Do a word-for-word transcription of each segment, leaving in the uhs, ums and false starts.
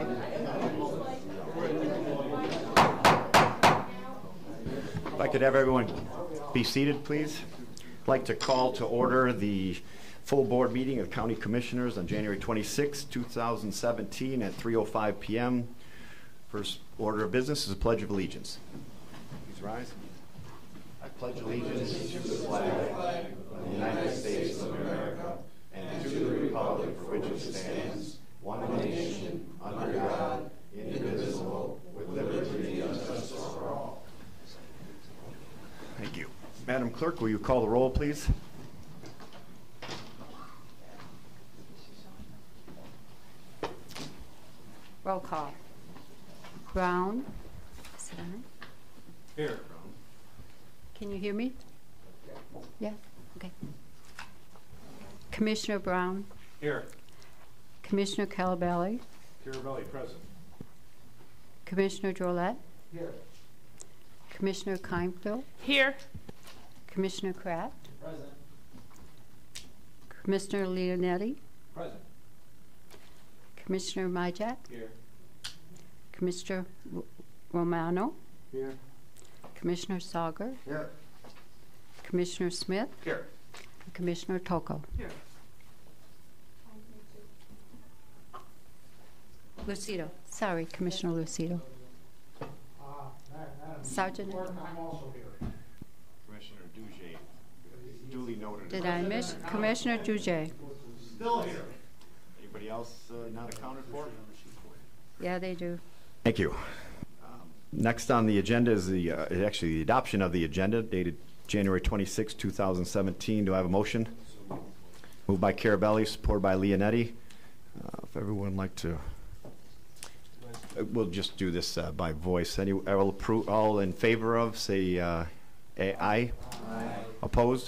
If I could have everyone be seated, please. I'd like to call to order the full board meeting of County Commissioners on January twenty-sixth, two thousand seventeen at three oh five p m First order of business is a Pledge of Allegiance. Please rise. I pledge allegiance to the flag of the United States of America and to the republic for which it stands, one nation, under God, indivisible, with liberty and justice for all. Thank you. Madam Clerk, will you call the roll, please? Roll call. Brown. Sit down. Here. Can you hear me? Yeah? Okay. Commissioner Brown. Here. Commissioner Calabelli. Carabelli, present. Commissioner Drollet. Here. Commissioner Keinfeld. Here. Commissioner Kraft. Present. Commissioner Leonetti. Present. Commissioner Majak. Here. Commissioner R Romano. Here. Commissioner Sauger. Here. Commissioner Smith. Here. And Commissioner Toko. Here. Lucido. Sorry, Commissioner Lucido. Uh, Madam Sergeant. Clerk, I'm also here. Commissioner Duge, duly noted. Did I miss Commissioner Duje? Still here. Anybody else uh, not accounted for? Yeah, they do. Thank you. Um, next on the agenda is the uh, actually the adoption of the agenda dated January twenty-sixth, two thousand seventeen. Do I have a motion? Moved by Carabelli, supported by Leonetti. Uh, if everyone would like to, uh, we'll just do this uh, by voice. Any, I will approve, all in favor of, say uh, aye. Aye. Opposed?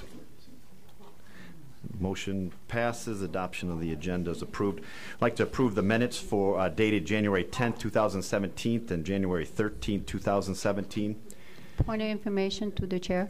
Motion passes. Adoption of the agenda is approved. I'd like to approve the minutes for uh, dated January tenth, two thousand seventeen and January thirteenth, two thousand seventeen. Point of information to the chair.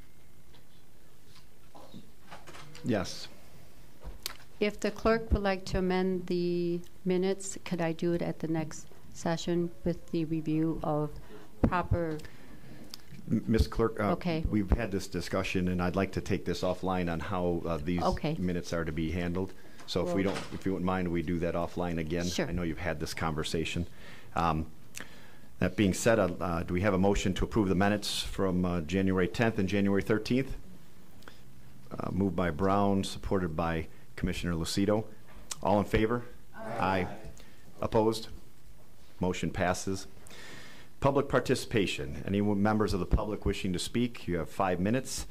Yes. If the clerk would like to amend the minutes, could I do it at the next session with the review of proper? Miz Clerk, uh, Okay. we've had this discussion, and I'd like to take this offline on how uh, these Okay. minutes are to be handled. So if we Well- don't, if you wouldn't mind, we do that offline again. Sure. I know you've had this conversation. Um, that being said, uh, uh, do we have a motion to approve the minutes from uh, January tenth and January thirteenth? Uh, moved by Brown, supported by Commissioner Lucido. All in favor? Aye. Aye. Opposed? Motion passes. Public participation. Any members of the public wishing to speak? You have five minutes.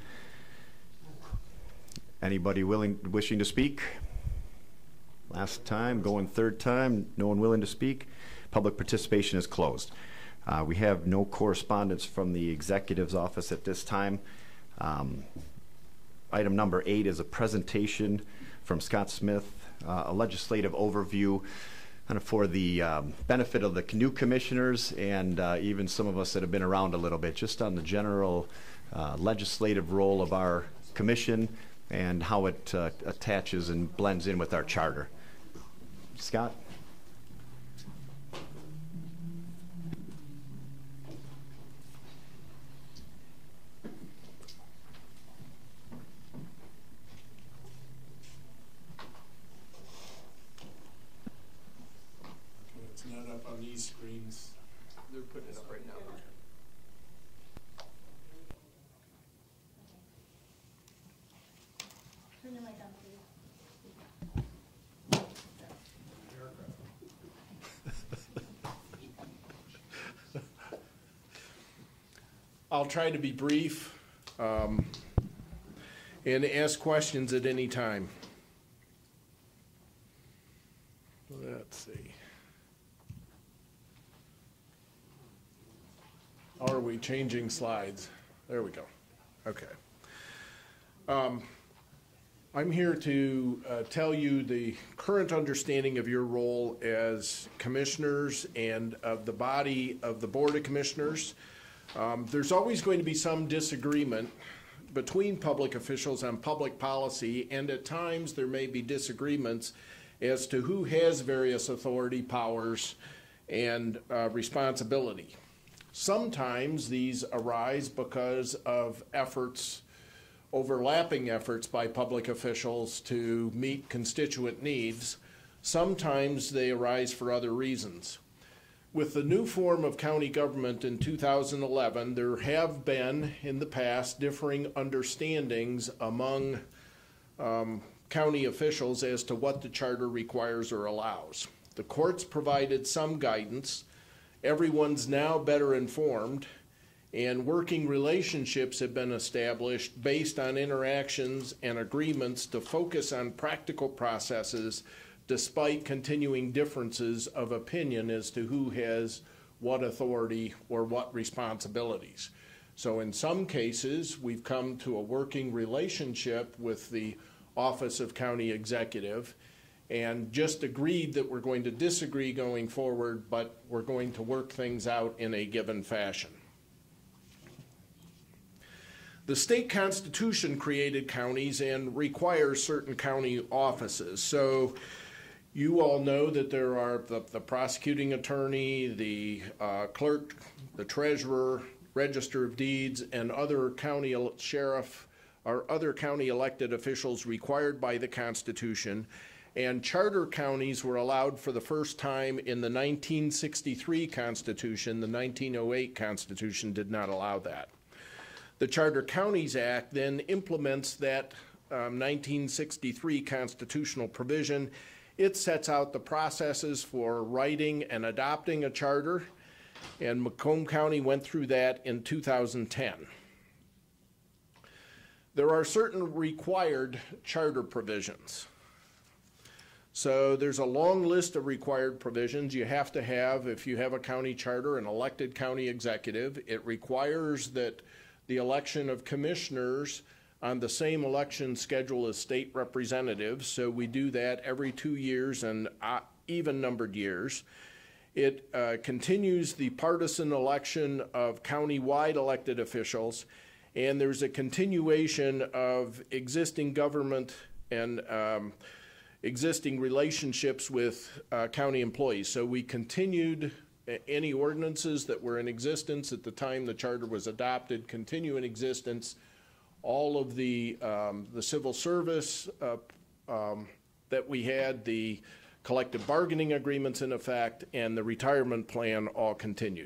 Anybody willing, wishing to speak? Last time, going third time, no one willing to speak. Public participation is closed. Uh, we have no correspondence from the executive's office at this time. Um, item number eight is a presentation from Scott Smith, uh, a legislative overview kind of for the um, benefit of the new commissioners and uh, even some of us that have been around a little bit, just on the general uh, legislative role of our commission and how it uh, attaches and blends in with our charter. Scott? It's not up on these screens. They're putting it up right now. Turn your light on, please. I'll try to be brief um, and ask questions at any time. Let's see. Are we changing slides? There we go. Okay. Um, I'm here to uh, tell you the current understanding of your role as commissioners and of the body of the Board of Commissioners. Um, there's always going to be some disagreement between public officials on public policy, and at times there may be disagreements as to who has various authority powers and uh, responsibility. Sometimes these arise because of efforts, overlapping efforts by public officials to meet constituent needs. Sometimes they arise for other reasons. With the new form of county government in two thousand eleven, there have been in the past differing understandings among um, county officials as to what the charter requires or allows. The courts provided some guidance. Everyone's now better informed, and working relationships have been established based on interactions and agreements to focus on practical processes despite continuing differences of opinion as to who has what authority or what responsibilities. So in some cases, we've come to a working relationship with the Office of County Executive and just agreed that we're going to disagree going forward, but we're going to work things out in a given fashion. The state constitution created counties and requires certain county offices. So you all know that there are the, the prosecuting attorney, the uh, clerk, the treasurer, register of deeds, and other county sheriff or other county elected officials required by the Constitution. And charter counties were allowed for the first time in the nineteen sixty-three Constitution. The nineteen oh eight Constitution did not allow that. The Charter Counties Act then implements that um, nineteen sixty-three constitutional provision. It sets out the processes for writing and adopting a charter, and Macomb County went through that in two thousand ten. There are certain required charter provisions. So there's a long list of required provisions you have to have if you have a county charter, an elected county executive. It requires that the election of commissioners on the same election schedule as state representatives. So we do that every two years and uh, even-numbered years. It uh, continues the partisan election of county-wide elected officials, and there's a continuation of existing government and um, existing relationships with uh, county employees. So we continued any ordinances that were in existence at the time the charter was adopted, continue in existence. All of the, um, the civil service uh, um, that we had, the collective bargaining agreements in effect, and the retirement plan all continued.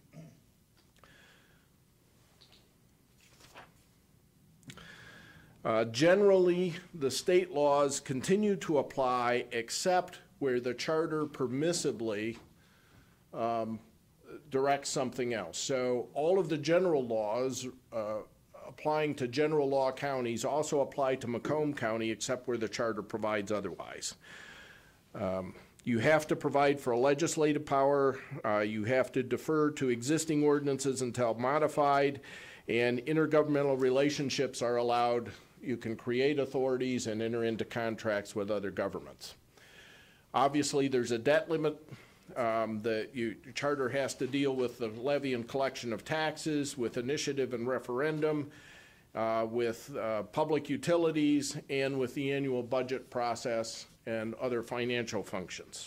Uh, generally, the state laws continue to apply except where the charter permissibly um, directs something else. So all of the general laws uh, applying to general law counties also apply to Macomb County except where the charter provides otherwise. Um, you have to provide for a legislative power, uh, you have to defer to existing ordinances until modified, and intergovernmental relationships are allowed. You can create authorities and enter into contracts with other governments. Obviously, there's a debt limit. Um, the you, charter has to deal with the levy and collection of taxes, with initiative and referendum, uh, with uh, public utilities, and with the annual budget process and other financial functions.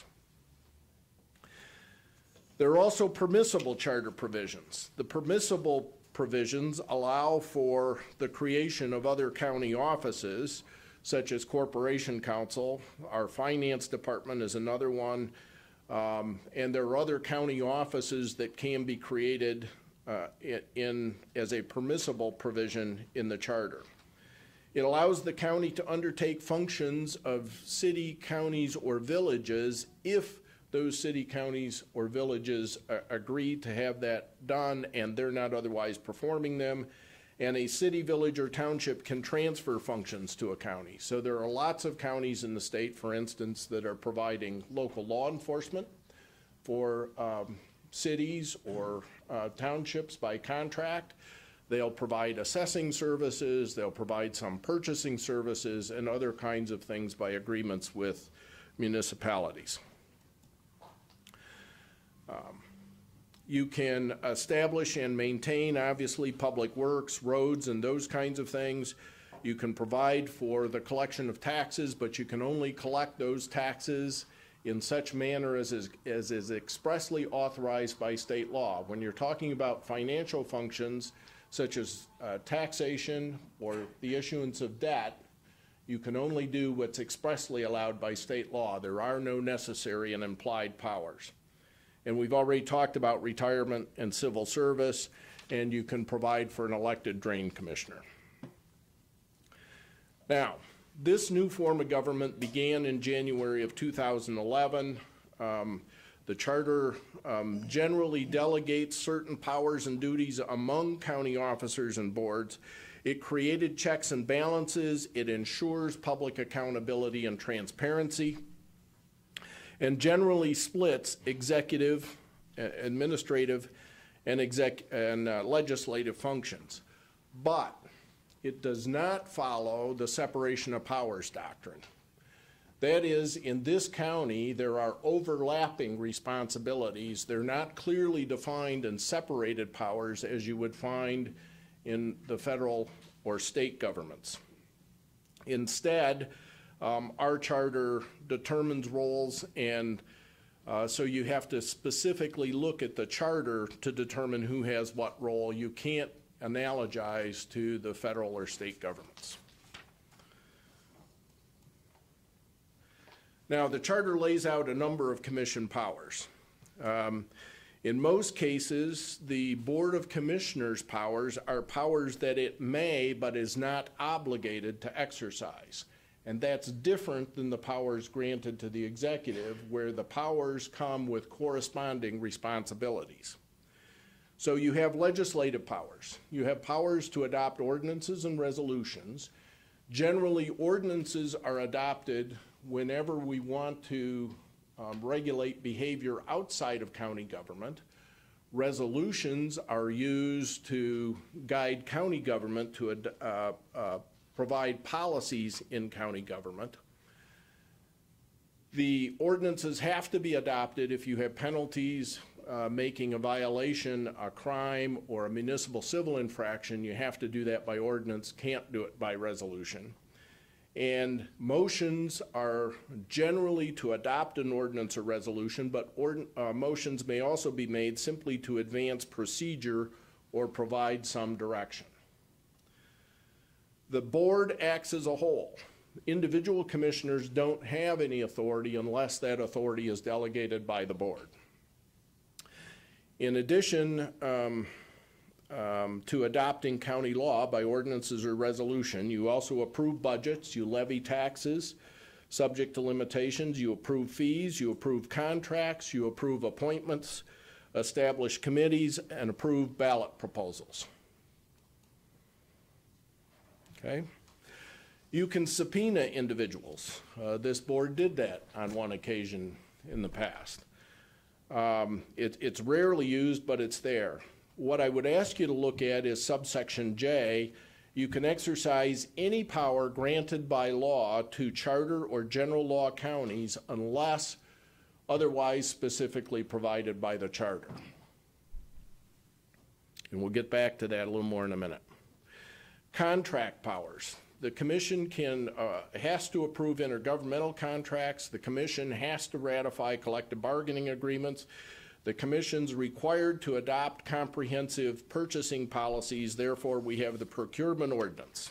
There are also permissible charter provisions. The permissible provisions allow for the creation of other county offices, such as Corporation Counsel. Our finance department is another one. Um, and there are other county offices that can be created uh, in, in as a permissible provision in the charter. It allows the county to undertake functions of city, counties, or villages if those city, counties, or villages uh, agree to have that done and they're not otherwise performing them. And a city, village, or township can transfer functions to a county. So there are lots of counties in the state, for instance, that are providing local law enforcement for um, cities or uh, townships by contract. They'll provide assessing services, they'll provide some purchasing services, and other kinds of things by agreements with municipalities. Um, You can establish and maintain, obviously, public works, roads, and those kinds of things. You can provide for the collection of taxes, but you can only collect those taxes in such manner as is, as is expressly authorized by state law. When you're talking about financial functions such as uh, taxation or the issuance of debt, you can only do what's expressly allowed by state law. There are no necessary and implied powers. And we've already talked about retirement and civil service, and you can provide for an elected drain commissioner. Now, this new form of government began in January of two thousand eleven. Um, the charter um, generally delegates certain powers and duties among county officers and boards. It created checks and balances. It ensures public accountability and transparency, and generally splits executive, uh, administrative, and, exec and uh, legislative functions. But it does not follow the separation of powers doctrine. That is, in this county, there are overlapping responsibilities. They're not clearly defined and separated powers as you would find in the federal or state governments. Instead, um, our charter determines roles, and uh, so you have to specifically look at the charter to determine who has what role. You can't analogize to the federal or state governments. Now, the charter lays out a number of commission powers. Um, in most cases, the Board of Commissioners' powers are powers that it may but is not obligated to exercise. And that's different than the powers granted to the executive, where the powers come with corresponding responsibilities. So you have legislative powers. You have powers to adopt ordinances and resolutions. Generally, ordinances are adopted whenever we want to um, regulate behavior outside of county government. Resolutions are used to guide county government to uh, uh, provide policies in county government. The ordinances have to be adopted if you have penalties uh, making a violation a crime or a municipal civil infraction. You have to do that by ordinance, can't do it by resolution. And motions are generally to adopt an ordinance or resolution, but ord uh, motions may also be made simply to advance procedure or provide some direction. The board acts as a whole. Individual commissioners don't have any authority unless that authority is delegated by the board. In addition, um, Um, to adopting county law by ordinances or resolution, you also approve budgets, you levy taxes subject to limitations, you approve fees, you approve contracts, you approve appointments, establish committees, and approve ballot proposals. Okay? You can subpoena individuals. Uh, this board did that on one occasion in the past. Um, it, it's rarely used, but it's there. What I would ask you to look at is subsection J. You can exercise any power granted by law to charter or general law counties unless otherwise specifically provided by the charter. And we'll get back to that a little more in a minute. Contract powers. The commission can, uh, has to approve intergovernmental contracts. The commission has to ratify collective bargaining agreements. The commission's required to adopt comprehensive purchasing policies. Therefore, we have the procurement ordinance.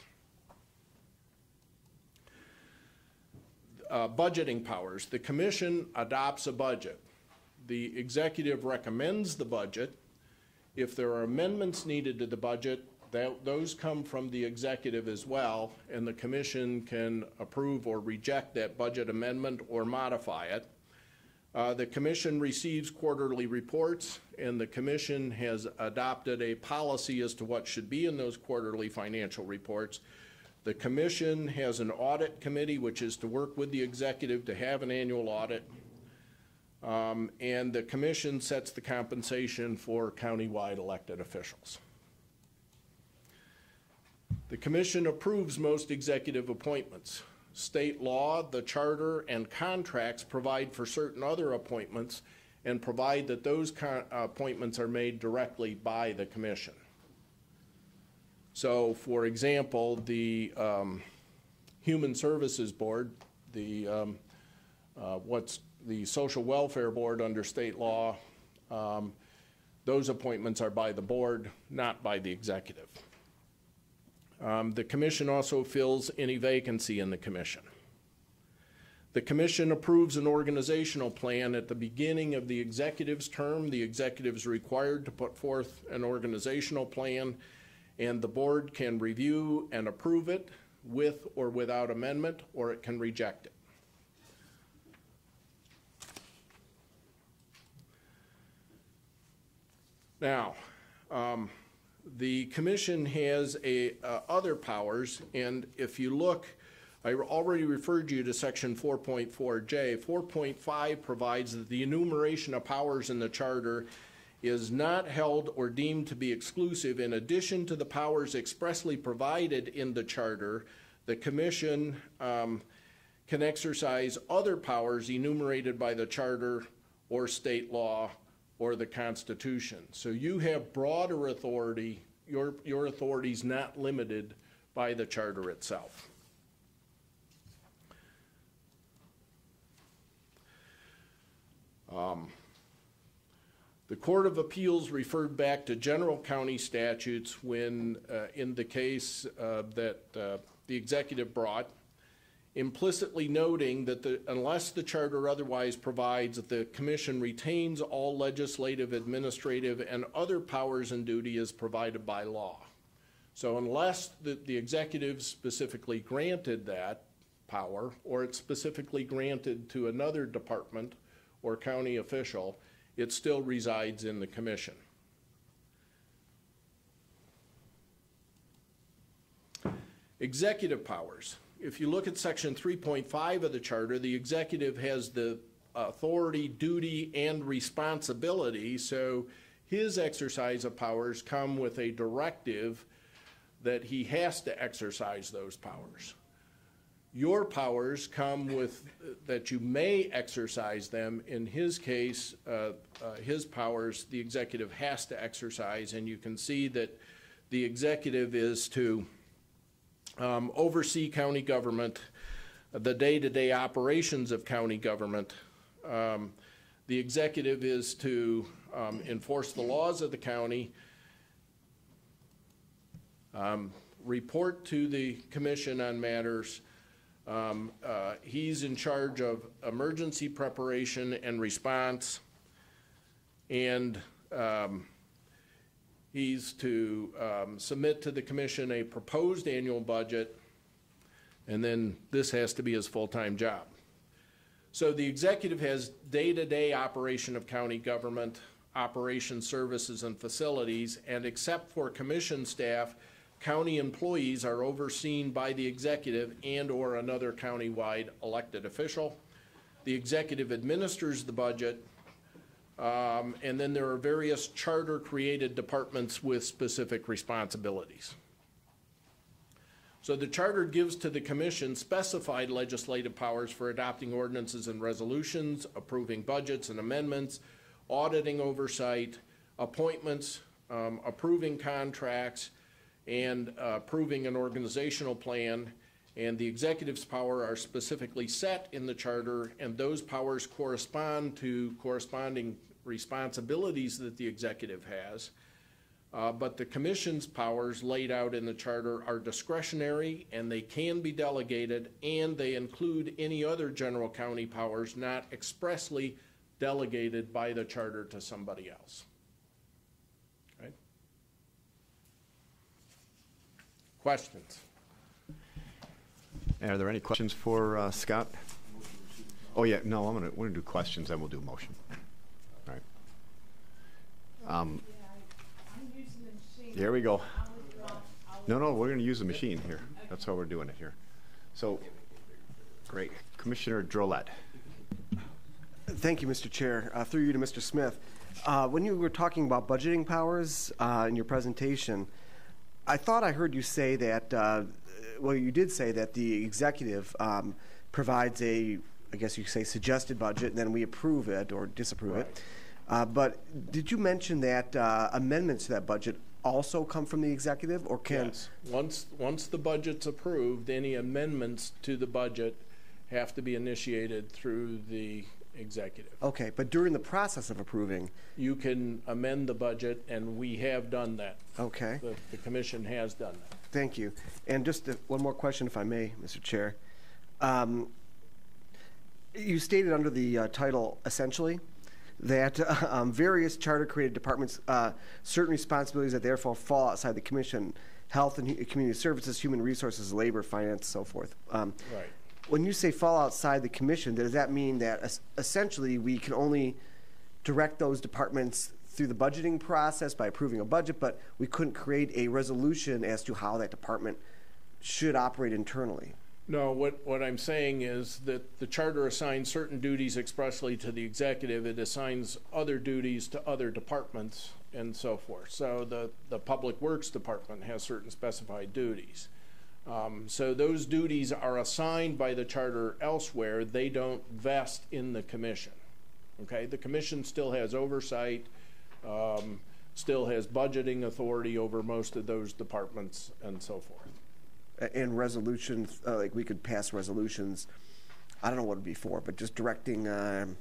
Uh, budgeting powers. The commission adopts a budget. The executive recommends the budget. If there are amendments needed to the budget, that, those come from the executive as well, and the commission can approve or reject that budget amendment or modify it. Uh, the commission receives quarterly reports, and the commission has adopted a policy as to what should be in those quarterly financial reports. The commission has an audit committee, which is to work with the executive to have an annual audit. Um, and the commission sets the compensation for countywide elected officials. The commission approves most executive appointments. State law, the charter, and contracts provide for certain other appointments and provide that those con appointments are made directly by the commission. So, for example, the um, Human Services Board, the um, uh, what's the Social Welfare Board under state law, um, those appointments are by the board, not by the executive. Um, the commission also fills any vacancy in the commission. The commission approves an organizational plan at the beginning of the executive's term. The executive is required to put forth an organizational plan, and the board can review and approve it with or without amendment, or it can reject it. Now, um, the commission has a, uh, other powers, and if you look, I already referred you to section four point four J. four point five provides that the enumeration of powers in the charter is not held or deemed to be exclusive. In addition to the powers expressly provided in the charter, the commission um, can exercise other powers enumerated by the charter or state law or the Constitution. So you have broader authority. Your, your authority is not limited by the charter itself. Um, the Court of Appeals referred back to general county statutes when, uh, in the case uh, that uh, the executive brought, implicitly noting that the, unless the charter otherwise provides that the commission retains all legislative, administrative, and other powers and duty as provided by law. So unless the, the executive specifically granted that power, or it's specifically granted to another department or county official, it still resides in the commission. Executive powers. If you look at section three point five of the charter, the executive has the authority, duty, and responsibility, so his exercise of powers come with a directive that he has to exercise those powers. Your powers come with uh, that you may exercise them. In his case, uh, uh, his powers, the executive has to exercise, and you can see that the executive is to um, oversee county government, the day-to-day operations of county government. Um, the executive is to um, enforce the laws of the county, um, report to the commission on matters. Um, uh, he's in charge of emergency preparation and response, and um, he's to um, submit to the commission a proposed annual budget, and then this has to be his full-time job. So the executive has day-to-day operation of county government, operation services and facilities, and except for commission staff, county employees are overseen by the executive and or another county-wide elected official. The executive administers the budget, um, and then there are various charter-created departments with specific responsibilities. So the charter gives to the commission specified legislative powers for adopting ordinances and resolutions, approving budgets and amendments, auditing oversight, appointments, um, approving contracts, and uh, approving an organizational plan, and the executive's power are specifically set in the charter, and those powers correspond to corresponding responsibilities that the executive has. Uh, but the commission's powers laid out in the charter are discretionary, and they can be delegated, and they include any other general county powers not expressly delegated by the charter to somebody else. Questions? Are there any questions for uh, Scott? Oh yeah, no, I'm gonna we're gonna do questions, then we'll do motion. All right. Um, here we go. No, no, we're gonna use the machine here. That's how we're doing it here. So, great, Commissioner Drolet. Thank you, Mister Chair. Uh, through you to Mister Smith. Uh, when you were talking about budgeting powers uh, in your presentation, I thought I heard you say that, uh, well, you did say that the executive um, provides a, I guess you could say, suggested budget, and then we approve it or disapprove Right. it. Uh, but did you mention that uh, amendments to that budget also come from the executive, or can? Yes. Once, once the budget's approved, any amendments to the budget have to be initiated through the executive. Okay, but during the process of approving, You can amend the budget, and we have done that. okay, The, the commission has done that. thank you. And just uh, one more question, if I may, Mister Chair. Um, you stated under the uh, title, essentially, that uh, um, various charter-created departments, uh, certain responsibilities that therefore fall outside the commission, health and hu- community services, human resources, labor, finance, so forth. Um, Right. When you say fall outside the commission, does that mean that es- essentially we can only direct those departments through the budgeting process by approving a budget, but we couldn't create a resolution as to how that department should operate internally? No, what, what I'm saying is that the charter assigns certain duties expressly to the executive. It assigns other duties to other departments and so forth. So the, the Public Works Department has certain specified duties. Um, so those duties are assigned by the charter elsewhere. They don't vest in the commission. Okay, the commission still has oversight, um, still has budgeting authority over most of those departments and so forth. A- And resolutions, uh, like we could pass resolutions, I don't know what it'd be for, but just directing, um,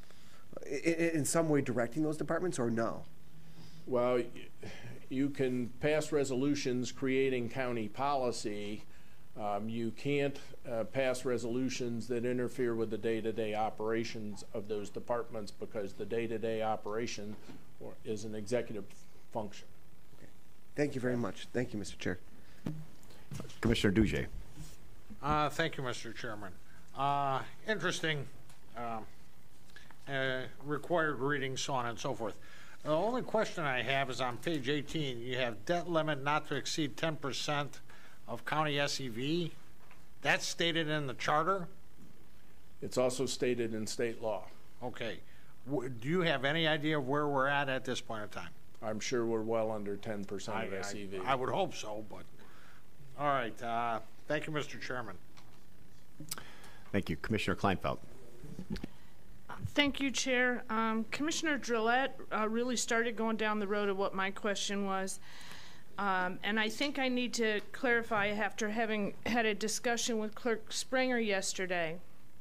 i- i- in some way directing those departments, or no? Well, y- you can pass resolutions creating county policy. Um, you can't uh, pass resolutions that interfere with the day-to-day operations of those departments, because the day-to-day operation or- is an executive function. Thank you very much. Thank you, Mister Chair. Commissioner Duje. Uh, thank you, Mister Chairman. Uh, interesting, um, uh, required reading, so on and so forth. The only question I have is on page eighteen, you have debt limit not to exceed ten percent of county S E V. That's stated in the charter? It's also stated in state law. Okay. W- do you have any idea of where we're at at this point in time? I'm sure we're well under ten percent I, of S E V. I, I would hope so, but, all right. Uh, thank you, Mister Chairman. Thank you. Commissioner Kleinfeld. Thank you, Chair. Um, Commissioner Drillette uh, really started going down the road of what my question was. Um, and I think I need to clarify after having had a discussion with Clerk Springer yesterday.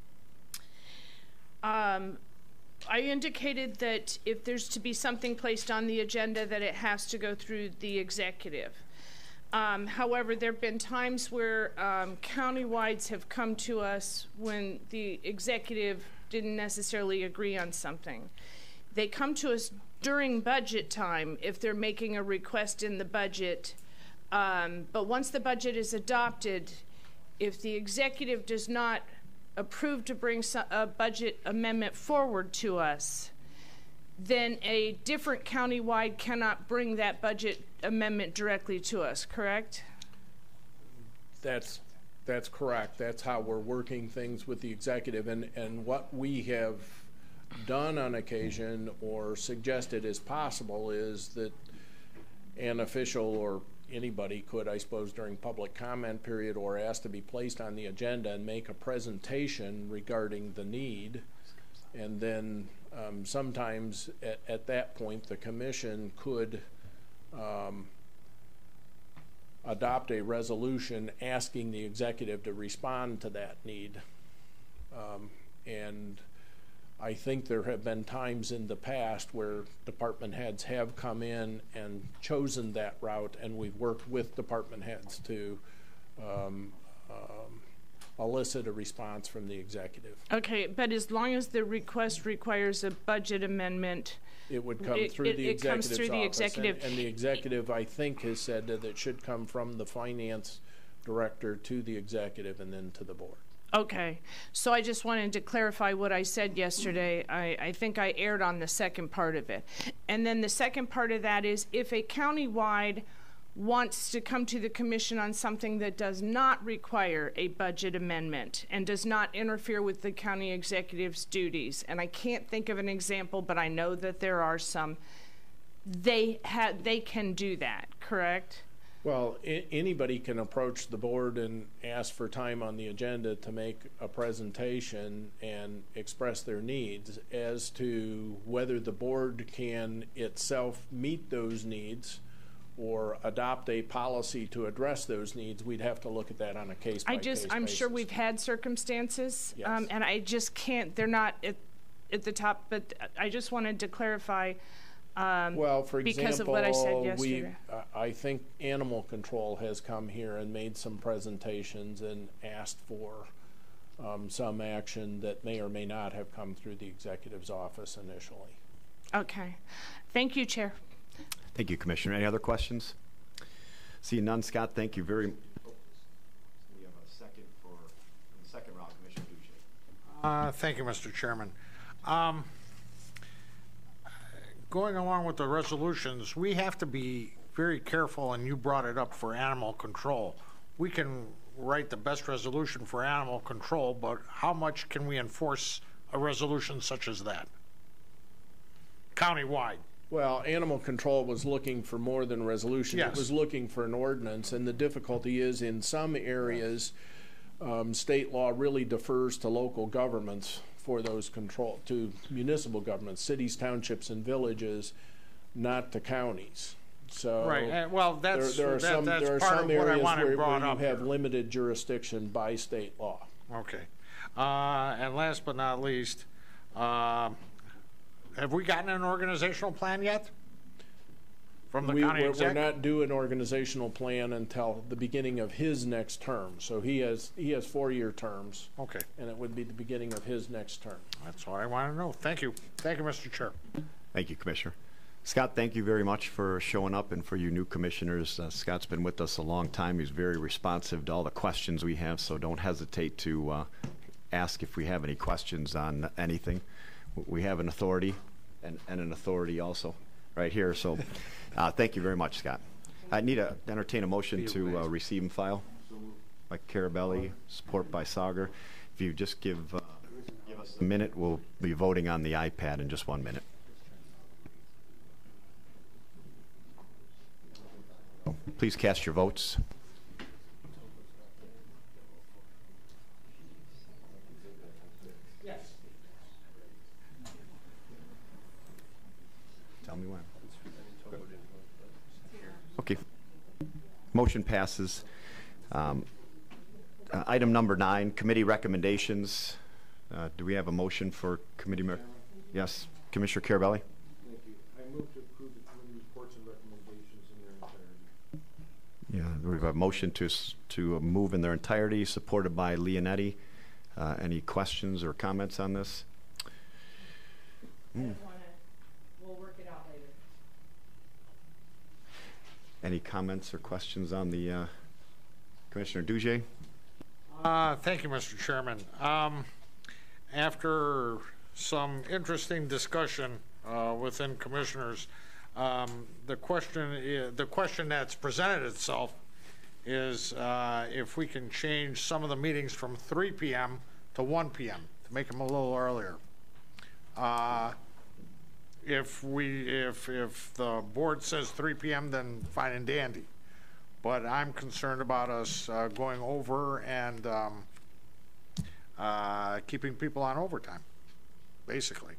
Um, I indicated that if there's to be something placed on the agenda, that it has to go through the executive. Um, however, there have been times where um, county-wides have come to us when the executive didn't necessarily agree on something. They come to us during budget time if they're making a request in the budget. Um, but once the budget is adopted, if the executive does not approve to bring so- a budget amendment forward to us, then a different county-wide cannot bring that budget amendment directly to us, correct? That's, that's correct. That's how we're working things with the executive. And, and what we have done on occasion or suggested as possible is that an official or anybody could, I suppose, during public comment period or asked to be placed on the agenda and make a presentation regarding the need. And then um, sometimes at, at that point, the commission could um, adopt a resolution asking the executive to respond to that need. Um, and I think there have been times in the past where department heads have come in and chosen that route, and we've worked with department heads to um, um, elicit a response from the executive. Okay, but as long as the request requires a budget amendment, It would come It- through it- the it comes executive's through the office, and- executive. And the executive, I think, has said that it should come from the finance director to the executive and then to the board. okay. So I just wanted to clarify what I said yesterday. I, I think I erred on the second part of it. And then the second part of that is if a county-wide wants to come to the commission on something that does not require a budget amendment and does not interfere with the county executive's duties, and I can't think of an example, but I know that there are some, they ha- they can do that, correct? Well, I- anybody can approach the board and ask for time on the agenda to make a presentation and express their needs. As to whether the board can itself meet those needs or adopt a policy to address those needs, we'd have to look at that on a case by I case just, I'm sure basis. we've had circumstances, Yes. um, and I just can't, they're not, it, at the top, but I just wanted to clarify, um, Well, for because of example, what I said we, yesterday. I I think Animal Control has come here and made some presentations and asked for um, some action that may or may not have come through the executive's office initially. Okay. Thank you, Chair. Thank you, Commissioner. Any other questions? Seeing none, Scott, thank you very. Oh, we have a second for the second round, Commissioner Duche. Uh, thank you, Mister Chairman. Um, going along with the resolutions, we have to be very careful, and you brought it up for animal control. We can write the best resolution for animal control, but how much can we enforce a resolution such as that? Countywide. Well, Animal Control was looking for more than a resolution. Yes. It was looking for an ordinance, and the difficulty is in some areas, um, state law really defers to local governments for those control, to municipal governments, cities, townships, and villages, not to counties. So Right, uh, well, that's, there, there are that, some, that's there are part some of what I areas wanted where, brought where up you have here. limited jurisdiction by state law. Okay. Uh, and last but not least, uh, have we gotten an organizational plan yet? From the We, county we're, we're exec? not due an organizational plan until the beginning of his next term. So he has he has four-year terms, Okay, and it would be the beginning of his next term. that's what I want to know. Thank you. Thank you, Mister Chair. Thank you, Commissioner. Scott, thank you very much for showing up, and for you new commissioners. Uh, Scott's been with us a long time. He's very responsive to all the questions we have, so don't hesitate to uh, ask if we have any questions on anything. We have an authority and, and an authority also right here, so uh, thank you very much, Scott. I need to entertain a motion to uh, receive and file by Carabelli, support by Sauger. If you just give, uh, give us a minute, we'll be voting on the iPad in just one minute. Please cast your votes. Yes. Tell me when. Okay. Motion passes. Um, uh, item number nine, committee recommendations. Uh, do we have a motion for committee? Mer- yes, Commissioner Carabelli. Thank you. I move to approve the committee reports and recommendations in their entirety. Yeah, we have a motion to s- to move in their entirety, supported by Leonetti. Uh, any questions or comments on this? Mm. We'll work it out later. Any comments or questions on the uh, Commissioner Duge? Uh, thank you, Mister Chairman. Um, after some interesting discussion uh, within commissioners, um, the question i- the question that's presented itself is uh, if we can change some of the meetings from three p m to one p m to make them a little earlier. Uh, if we if if the board says three p m, then fine and dandy. But I'm concerned about us uh, going over and um, uh, keeping people on overtime, basically.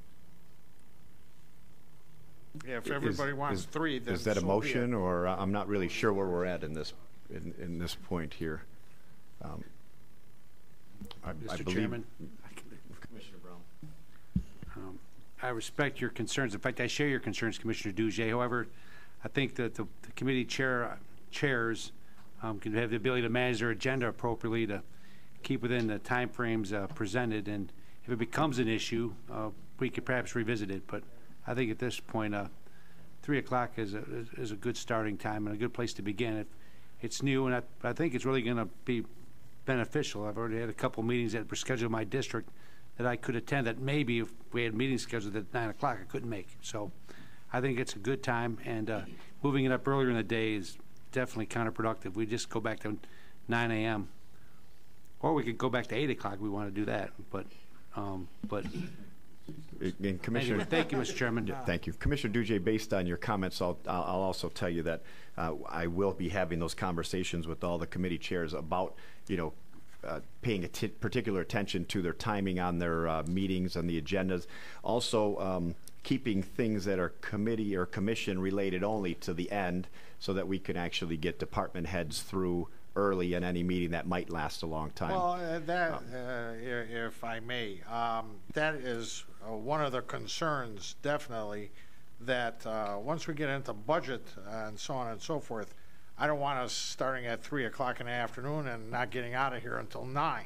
If Is- everybody wants is- three, then Is that a so be motion, it. or uh, I'm not really sure where we're at in this, in, in this point here. Um, I- I Mister believe- Chairman, Commissioner Brown. um, I respect your concerns. In fact, I share your concerns, Commissioner Duge. However, I think that the, the committee chair chairs um, can have the ability to manage their agenda appropriately to keep within the timeframes uh, presented. And if it becomes an issue, uh, we could perhaps revisit it. But I think at this point, uh, three o'clock is a, is a good starting time and a good place to begin. It, it's new, and I, I think it's really going to be beneficial. I've already had a couple meetings that were scheduled in my district that I could attend that maybe if we had meetings scheduled at nine o'clock, I couldn't make. So I think it's a good time, and uh, moving it up earlier in the day is definitely counterproductive. We just go back to nine a m Or we could go back to eight o'clock if we want to do that. But, um, but Again, Commissioner. anyway, thank you, Mister Chairman. Yeah, thank you. Commissioner Duge, based on your comments, I'll, I'll I'll also tell you that uh, I will be having those conversations with all the committee chairs about, you know, uh, paying atti- particular attention to their timing on their uh, meetings and the agendas. Also, um, keeping things that are committee or commission related only to the end so that we can actually get department heads through early in any meeting that might last a long time. Well, uh, that, uh, i- if I may, um, that is uh, one of the concerns, definitely, that uh, once we get into budget and so on and so forth, I don't want us starting at three o'clock in the afternoon and not getting out of here until nine.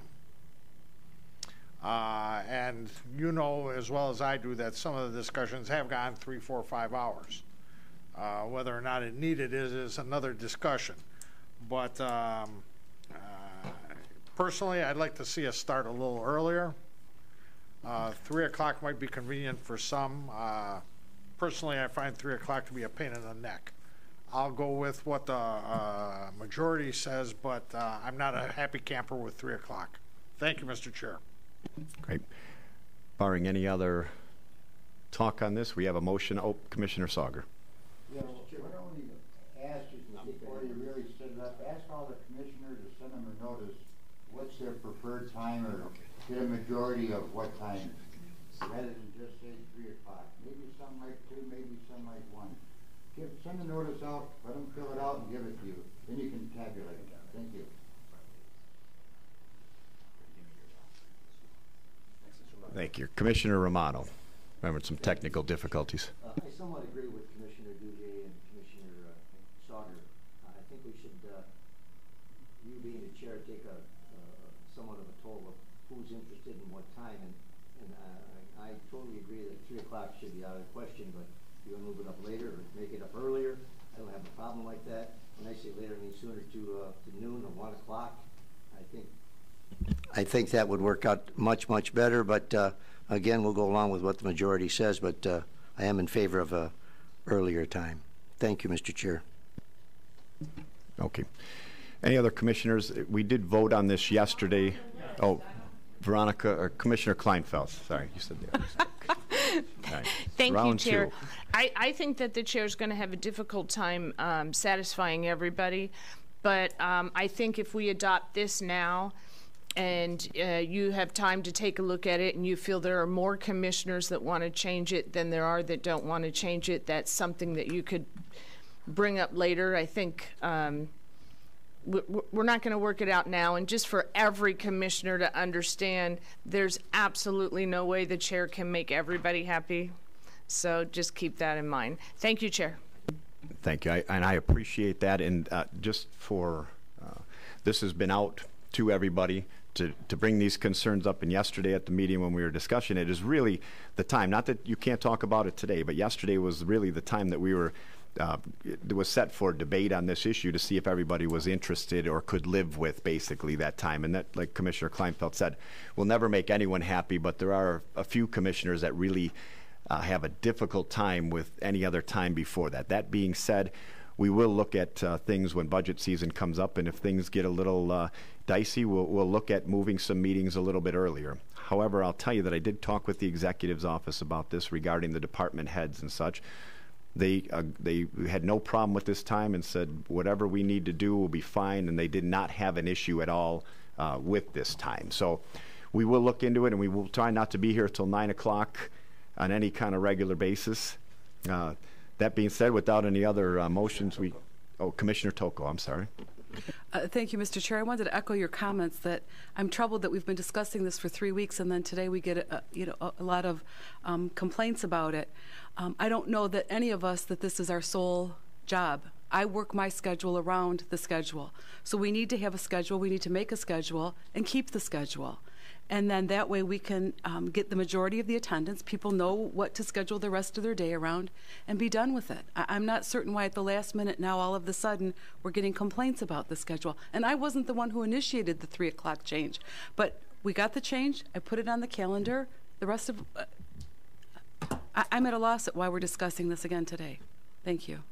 Uh, and you know as well as I do that some of the discussions have gone three, four, five hours. Uh, whether or not it needed is, is another discussion. But um, uh, personally, I'd like to see us start a little earlier. Uh, three o'clock might be convenient for some. Uh, personally, I find three o'clock to be a pain in the neck. I'll go with what the uh, majority says, but uh, I'm not a happy camper with three o'clock. Thank you, Mister Chair. Great. Barring any other talk on this, we have a motion. Oh, Commissioner Sauger. Yeah, well, Chair, what I want to ask you before you really set it up, ask all the commissioners to send them a notice, what's their preferred time, or get a majority of what time, rather than just say three o'clock. Maybe some like two, maybe some like one. Give, send the notice out, let them fill it out and give it to you. Then you can tabulate it. Thank you. Thank you. Commissioner Romano. Remember some technical difficulties. Uh, I somewhat agree with Commissioner Dujay and Commissioner uh, Sauger. Uh, I think we should, uh, you being the chair, take a uh, somewhat of a toll of who's interested in what time. And, and uh, I, I totally agree that three o'clock should be out of the question, but if you want to move it up later or make it up earlier, I don't have a problem like that. When I say later, I mean sooner to, uh, to noon or one o'clock. I think I think that would work out much, much better, but uh, again, we'll go along with what the majority says, but uh, I am in favor of a earlier time. Thank you, Mister Chair. Okay. Any other commissioners? We did vote on this yesterday. Oh, Veronica, or Commissioner Kleinfeld. Sorry, you said that. Right. Thank Round you, Chair. two. I, I think that the chair is going to have a difficult time um, satisfying everybody, but um, I think if we adopt this now, and uh, you have time to take a look at it and you feel there are more commissioners that want to change it than there are that don't want to change it, that's something that you could bring up later. I think um, we're not going to work it out now, and just for every commissioner to understand, there's absolutely no way the chair can make everybody happy. So just keep that in mind. Thank you, Chair. Thank you, I, and I appreciate that. And uh, just for, uh, this has been out to everybody to, to bring these concerns up. And yesterday at the meeting when we were discussing it is really the time, not that you can't talk about it today, but yesterday was really the time that we were, uh, it was set for debate on this issue to see if everybody was interested or could live with basically that time. And that, like Commissioner Kleinfeld said, will never make anyone happy, but there are a few commissioners that really uh, have a difficult time with any other time before that. That being said, we will look at uh, things when budget season comes up, and if things get a little uh, dicey, we'll, we'll look at moving some meetings a little bit earlier. However, I'll tell you that I did talk with the executive's office about this regarding the department heads and such. They, uh, they had no problem with this time and said whatever we need to do will be fine, and they did not have an issue at all uh, with this time. So we will look into it, and we will try not to be here till nine o'clock on any kind of regular basis. Uh, That being said, without any other uh, motions, we, oh, Commissioner Toko, I'm sorry. Uh, thank you, Mister Chair. I wanted to echo your comments that I'm troubled that we've been discussing this for three weeks and then today we get a, a, you know, a, a lot of um, complaints about it. Um, I don't know that any of us that this is our sole job. I work my schedule around the schedule. So we need to have a schedule, we need to make a schedule and keep the schedule. And then that way we can um, get the majority of the attendance. People know what to schedule the rest of their day around and be done with it. I I'm not certain why at the last minute now all of a sudden we're getting complaints about the schedule. And I wasn't the one who initiated the three o'clock change. But we got the change. I put it on the calendar. The rest of... Uh, I I'm at a loss at why we're discussing this again today. Thank you.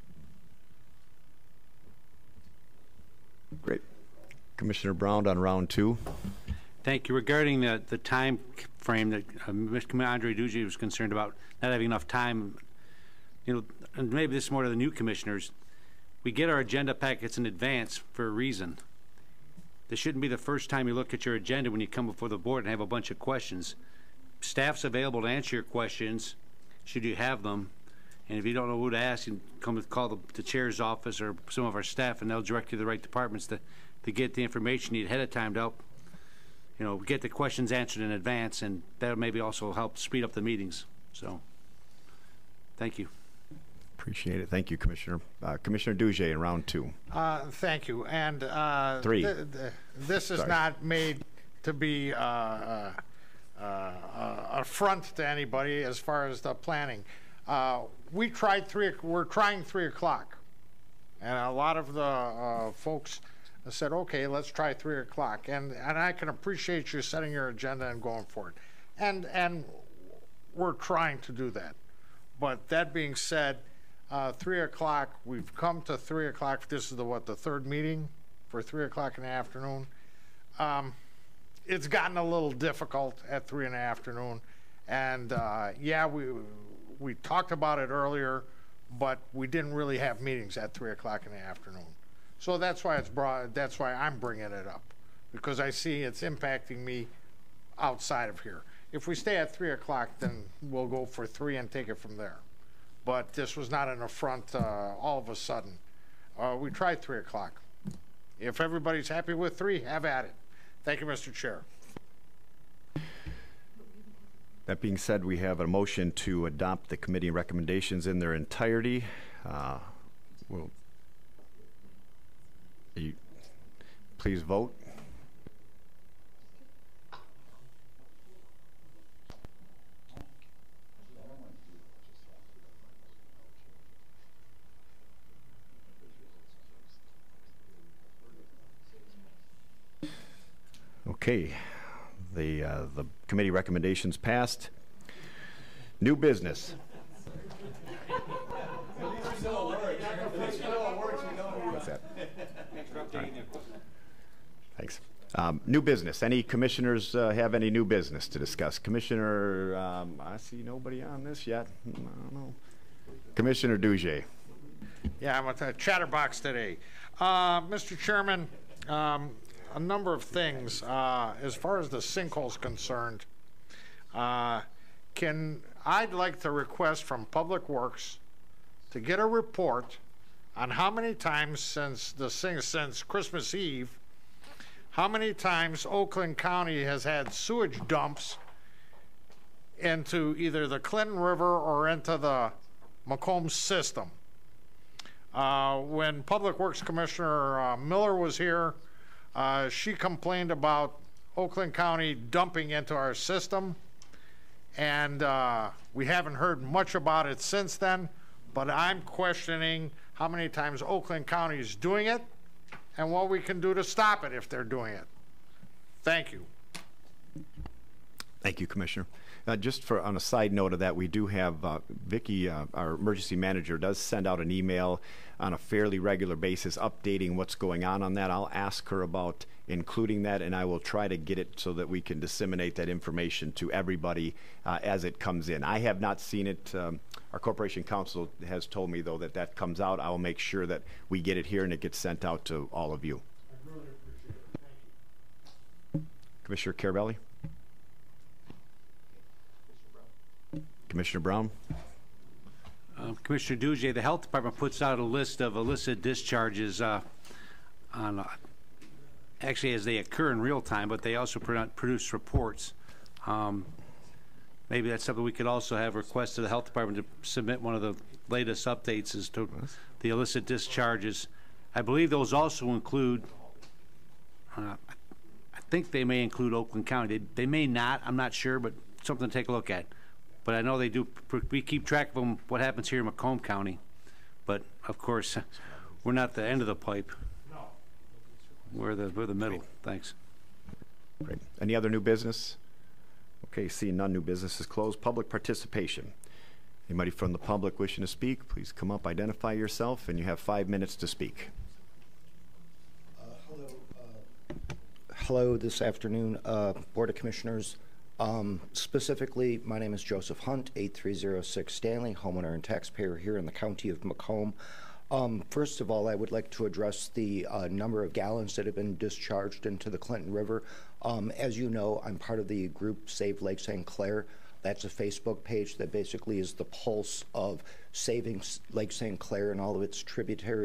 Great. Commissioner Brown on round two. Thank you. Regarding the, the time frame that uh, Mister Andre Dujay was concerned about, not having enough time, you know, and maybe this is more to the new commissioners, we get our agenda packets in advance for a reason. This shouldn't be the first time you look at your agenda when you come before the board and have a bunch of questions. Staff's available to answer your questions, should you have them. And if you don't know who to ask, you can come and call the, the chair's office or some of our staff, and they'll direct you to the right departments to to get the information you need ahead of time to help, you know, get the questions answered in advance, and that maybe also help speed up the meetings. So, thank you. Appreciate it. Thank you, Commissioner. Uh, Commissioner Duge in round two. Uh, Thank you. And uh, Three. th- th- this is Sorry. not made to be uh, uh, uh, a front to anybody as far as the planning. Uh, We tried three, we're trying three o'clock. And a lot of the uh, folks said, okay, let's try three o'clock. And, and I can appreciate you setting your agenda and going for it. And, and we're trying to do that. But that being said, uh, three o'clock, we've come to three o'clock. This is the, what, the third meeting for three o'clock in the afternoon. Um, it's gotten a little difficult at three in the afternoon. And, uh, yeah, we, we talked about it earlier, but we didn't really have meetings at three o'clock in the afternoon. So that's why it's brought, that's why I'm bringing it up, because I see it's impacting me outside of here. If we stay at three o'clock, then we'll go for three and take it from there. But this was not an affront uh, all of a sudden. Uh, we tried three o'clock. If everybody's happy with three, have at it. Thank you, Mister Chair. That being said, we have a motion to adopt the committee recommendations in their entirety. Uh, we'll, you, please vote. Okay, the uh, the committee recommendations passed. New business. What's that? Right. Thanks. Um, new business. Any commissioners uh, have any new business to discuss? Commissioner, um, I see nobody on this yet. I don't know. Commissioner Duge. Yeah, I'm at the chatterbox today. Uh, Mister Chairman, um, a number of things. Uh, as far as the sinkhole's concerned, uh, can I'd like to request from Public Works to get a report on how many times since the since Christmas Eve, how many times Oakland County has had sewage dumps into either the Clinton River or into the Macomb system. Uh, when Public Works Commissioner uh, Miller was here, uh, she complained about Oakland County dumping into our system, and uh, we haven't heard much about it since then, but I'm questioning how many times Oakland County is doing it and what we can do to stop it if they're doing it. Thank you. Thank you, Commissioner. Uh, just for on a side note of that, we do have uh, Vicki, uh, our emergency manager, does send out an email on a fairly regular basis updating what's going on on that. I'll ask her about including that, and I will try to get it so that we can disseminate that information to everybody uh, as it comes in. I have not seen it. Um, our Corporation Counsel has told me, though, that that comes out. I will make sure that we get it here and it gets sent out to all of you. I really appreciate it. Thank you. Commissioner Carabelli? Commissioner Brown? Uh, Commissioner Duge, the Health Department puts out a list of illicit discharges uh, on, uh, actually as they occur in real time, but they also pr produce reports. Um, maybe that's something we could also have request to the Health Department to submit one of the latest updates as to the illicit discharges. I believe those also include, uh, I think they may include Oakland County. They, they may not, I'm not sure, but something to take a look at. But I know they do, we keep track of them, what happens here in Macomb County. But, of course, we're not the end of the pipe. No. We're the, we're the middle. Thanks. Great. Any other new business? Okay, seeing none, new business is closed. Public participation. Anybody from the public wishing to speak, please come up, identify yourself, and you have five minutes to speak. Uh, hello, uh, hello this afternoon, uh, Board of Commissioners. Um, specifically, my name is Joseph Hunt, eight three zero six Stanley, homeowner and taxpayer here in the county of Macomb. Um, first of all, I would like to address the uh, number of gallons that have been discharged into the Clinton River. Um, as you know, I'm part of the group Save Lake Saint Clair. That's a Facebook page that basically is the pulse of saving Lake Saint Clair and all of its tributaries.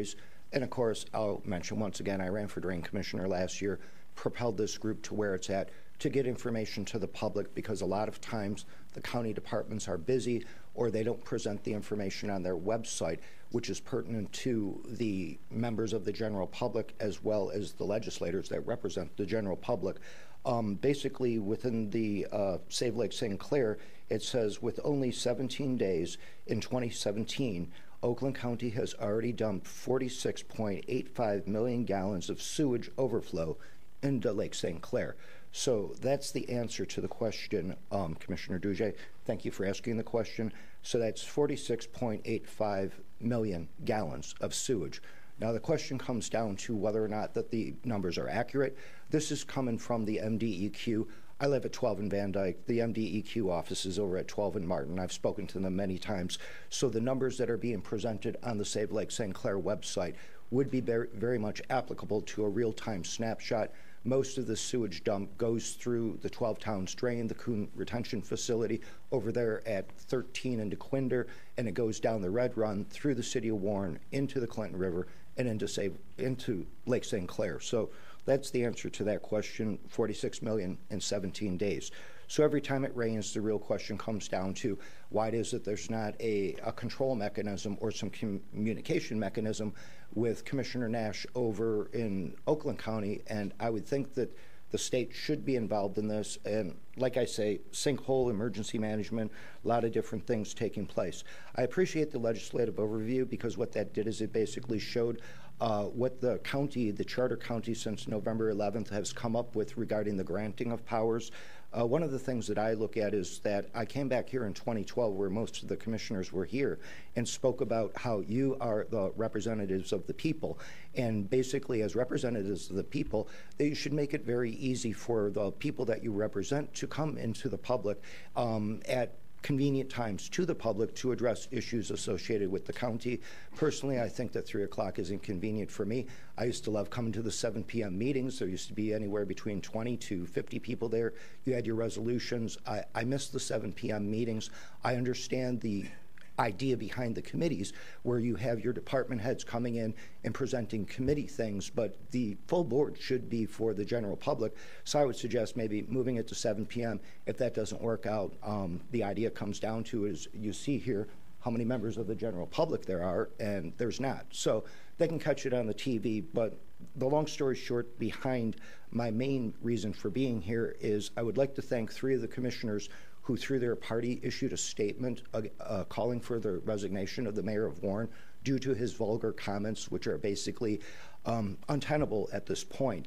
And of course, I'll mention once again, I ran for Drain Commissioner last year, propelled this group to where it's at to get information to the public, because a lot of times the county departments are busy or they don't present the information on their website, which is pertinent to the members of the general public as well as the legislators that represent the general public. Um, basically, within the uh, Save Lake Saint Clair, it says with only seventeen days in twenty seventeen, Oakland County has already dumped forty-six point eight five million gallons of sewage overflow into Lake Saint Clair. So that's the answer to the question, um, Commissioner Duge. Thank you for asking the question. So that's forty-six point eight five million gallons of sewage. Now the question comes down to whether or not that the numbers are accurate. This is coming from the M D E Q. I live at twelve in Van Dyke. The M D E Q office is over at twelve in Martin. I've spoken to them many times. So the numbers that are being presented on the Save Lake Saint Clair website would be very, very much applicable to a real-time snapshot. Most of the sewage dump goes through the twelve Towns Drain, the Coon Retention Facility over there at thirteen in DeQuinder, and it goes down the Red Run through the city of Warren into the Clinton River and into, save, into Lake Saint Clair. So that's the answer to that question, forty-six million in seventeen days. So every time it rains, the real question comes down to why it is that there's not a, a control mechanism or some communication mechanism with Commissioner Nash over in Oakland County. And I would think that the state should be involved in this. And like I say, sinkhole emergency management, a lot of different things taking place. I appreciate the legislative overview, because what that did is it basically showed uh, what the county, the charter county since November eleventh has come up with regarding the granting of powers. Uh, one of the things that I look at is that I came back here in twenty twelve, where most of the commissioners were here, and spoke about how you are the representatives of the people. And basically, as representatives of the people, they should make it very easy for the people that you represent to come into the public um, at convenient times to the public to address issues associated with the county. Personally, I think that three o'clock is inconvenient for me. I used to love coming to the seven p m meetings. There used to be anywhere between twenty to fifty people there. You had your resolutions. I, I miss the seven p m meetings. I understand the idea behind the committees, where you have your department heads coming in and presenting committee things, but the full board should be for the general public. So I would suggest maybe moving it to seven p m If that doesn't work out, um, the idea comes down to is you see here how many members of the general public there are, and there's not. So they can catch it on the T V, but the long story short behind my main reason for being here is I would like to thank three of the commissioners who, through their party, issued a statement uh, uh, calling for the resignation of the mayor of Warren due to his vulgar comments, which are basically um, untenable at this point.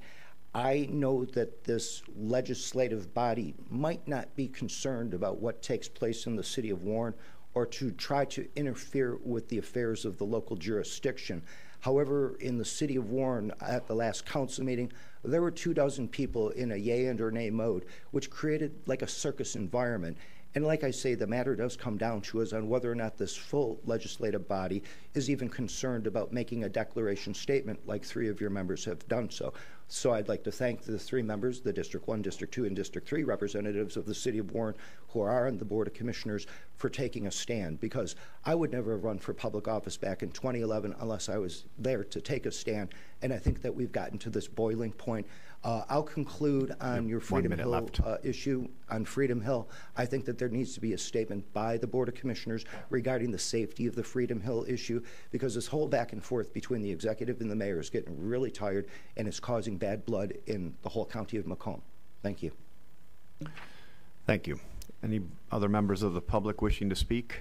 I know that this legislative body might not be concerned about what takes place in the city of Warren or to try to interfere with the affairs of the local jurisdiction. However, in the city of Warren, at the last council meeting, there were two dozen people in a yay and or nay mode, which created like a circus environment. And like I say, the matter does come down to is on whether or not this full legislative body is even concerned about making a declaration statement like three of your members have done so. So I'd like to thank the three members, the District one, District two, and District three representatives of the City of Warren who are on the Board of Commissioners for taking a stand, because I would never have run for public office back in twenty eleven unless I was there to take a stand, and I think that we've gotten to this boiling point. Uh, I'll conclude on your Freedom Hill uh, issue. On Freedom Hill, I think that there needs to be a statement by the Board of Commissioners regarding the safety of the Freedom Hill issue, because this whole back and forth between the executive and the mayor is getting really tired, and it's causing bad blood in the whole county of Macomb. Thank you. Thank you. Any other members of the public wishing to speak?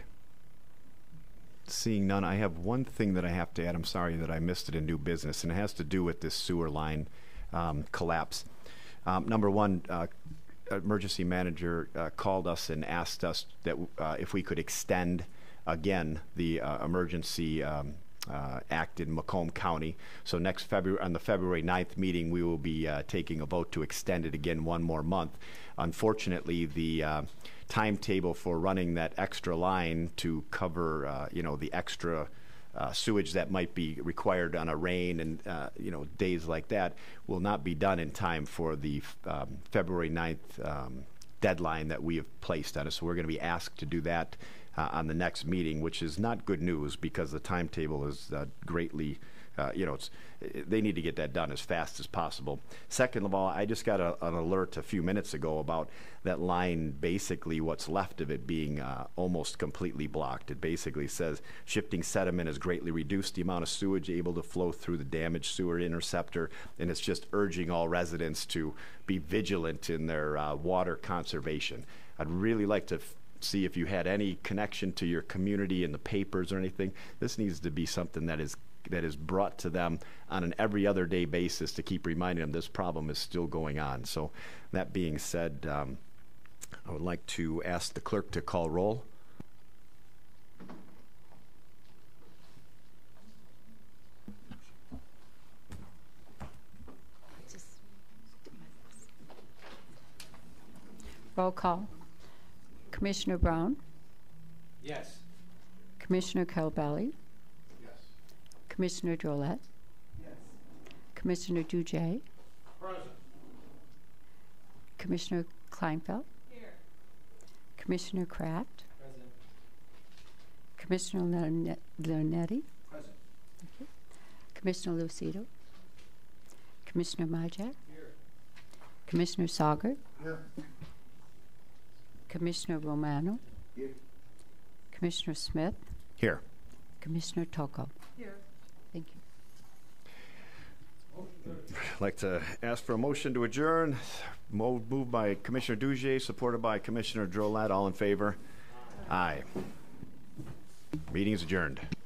Seeing none, I have one thing that I have to add. I'm sorry that I missed it in new business, and it has to do with this sewer line um, collapse. Um, number one, uh, emergency manager uh, called us and asked us that uh, if we could extend again the uh, emergency um, uh, act in Macomb County. So next February, on the February ninth meeting, we will be uh, taking a vote to extend it again one more month. Unfortunately, the uh, timetable for running that extra line to cover, uh, you know, the extra uh, sewage that might be required on a rain and, uh, you know, days like that will not be done in time for the um, February ninth um, deadline that we have placed on us. So we're going to be asked to do that uh, on the next meeting, which is not good news because the timetable is uh, greatly, uh, you know, it's, they need to get that done as fast as possible. Second of all, I just got a, an alert a few minutes ago about that line, basically what's left of it being uh, almost completely blocked. It basically says shifting sediment has greatly reduced the amount of sewage able to flow through the damaged sewer interceptor, and it's just urging all residents to be vigilant in their uh, water conservation. I'd really like to f see if you had any connection to your community in the papers or anything. This needs to be something that is that is brought to them on an every other day basis to keep reminding them this problem is still going on. So that being said, um, I would like to ask the clerk to call roll. Roll call. Commissioner Brown? Yes. Commissioner Calbelli? Yes. Commissioner Drollet? Yes. Commissioner Dujay? Present. Commissioner Kleinfeld? Here. Commissioner Kraft? Present. Commissioner Leone- Leonetti? Present. Commissioner Lucido? Commissioner Majak? Here. Commissioner Sauger? Here. Commissioner Romano? Here. Commissioner Smith? Here. Commissioner Toko? Here. Thank you. I'd like to ask for a motion to adjourn. Mo- Moved by Commissioner Dujay, supported by Commissioner Drollet. All in favor? Aye. Meeting is adjourned.